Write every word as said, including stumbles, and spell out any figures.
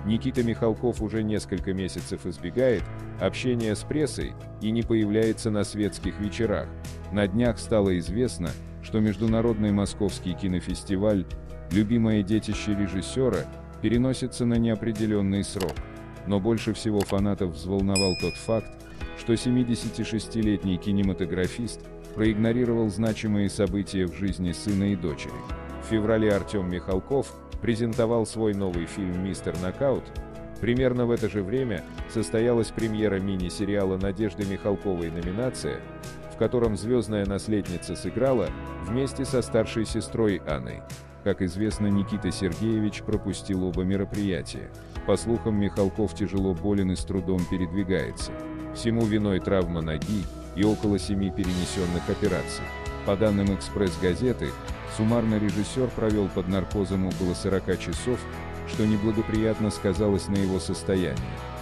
Никита Михалков уже несколько месяцев избегает общения с прессой и не появляется на светских вечерах. На днях стало известно, что Международный Московский кинофестиваль «Любимое детище режиссера» переносится на неопределенный срок. Но больше всего фанатов взволновал тот факт, что семидесятишестилетний кинематографист проигнорировал значимые события в жизни сына и дочери. В феврале Артем Михалков презентовал свой новый фильм «Мистер Нокаут». Примерно в это же время состоялась премьера мини-сериала Надежды Михалковой «Номинация», в котором звездная наследница сыграла вместе со старшей сестрой Анной. Как известно, Никита Сергеевич пропустил оба мероприятия. По слухам, Михалков тяжело болен и с трудом передвигается. Всему виной травма ноги и около семи перенесенных операций. По данным «Экспресс-газеты», суммарно режиссер провел под наркозом около сорока часов, что неблагоприятно сказалось на его состоянии.